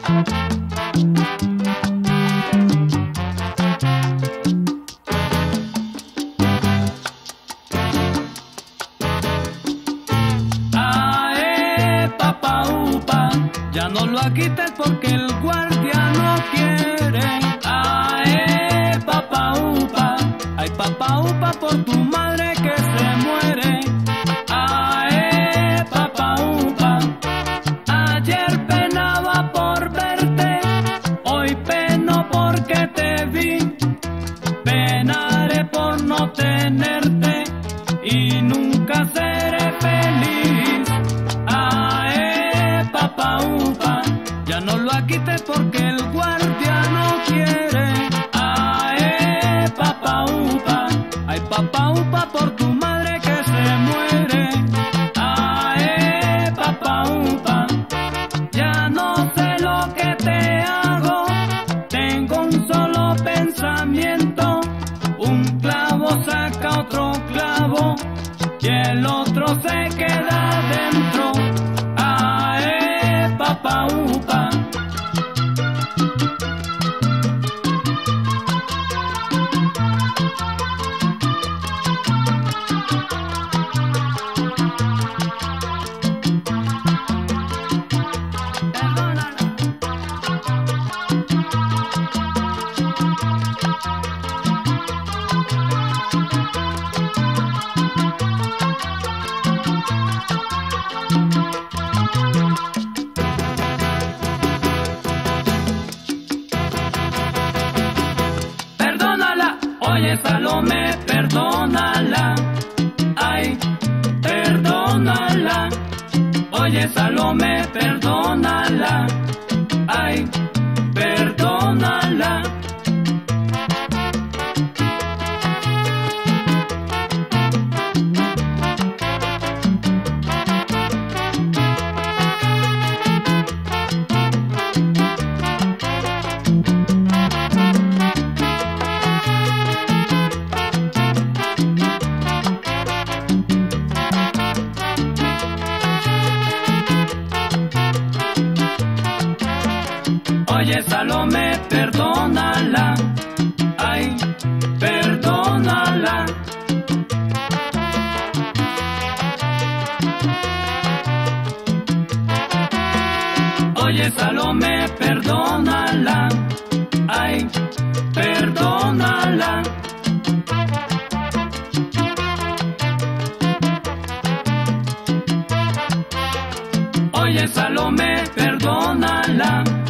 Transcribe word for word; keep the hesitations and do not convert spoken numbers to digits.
Ya no lo quites porque el guardia no quiere. Ay, papá upa, ay papá upa por tu madre que se muere. Ay, papá upa, ayer penaba por verte, hoy peno porque te vi. Penaré por no tenerte y nunca seré feliz. Ay, papá upa, ya no lo quites porque el guardia no quiere. Ay, papá upa, ay papá upa por tu madre que se muere. Ay, papá upa, ya no sé lo que te hago, tengo un solo pensamiento. Un clavo saca otro clavo y el otro se queda dentro. Ay, papá upa. Oye, Salomé, perdónala, ay, perdónala. Oye, Salomé, perdónala, ay, perdónala. Oye, Salomé, perdónala, ay, perdónala. Oye, Salomé, perdónala, ay, perdónala. Oye, Salomé, perdónala.